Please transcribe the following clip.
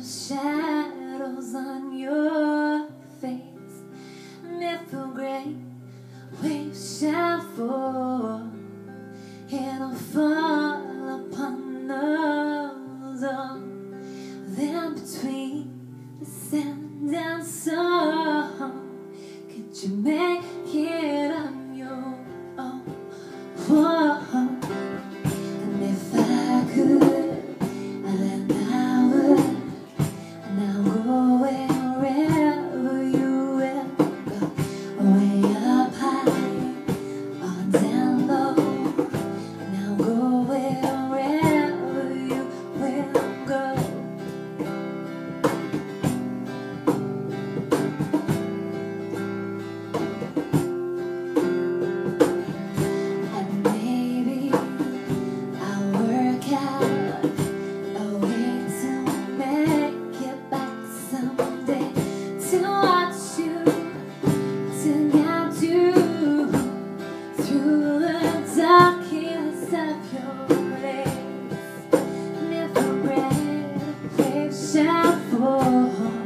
shadows on your face, and if a great wave shall fall, it'll fall upon those all. Then between the sand and song, could you make it on your own? Whoa. And if I could, then I would. And I'll go wherever you will go, way up high or down low. And I'll go wherever you will go. And maybe I'll work out a way to make it back someday, to watch you, to guide you through the darkness of your days. And if a great wave shall fall,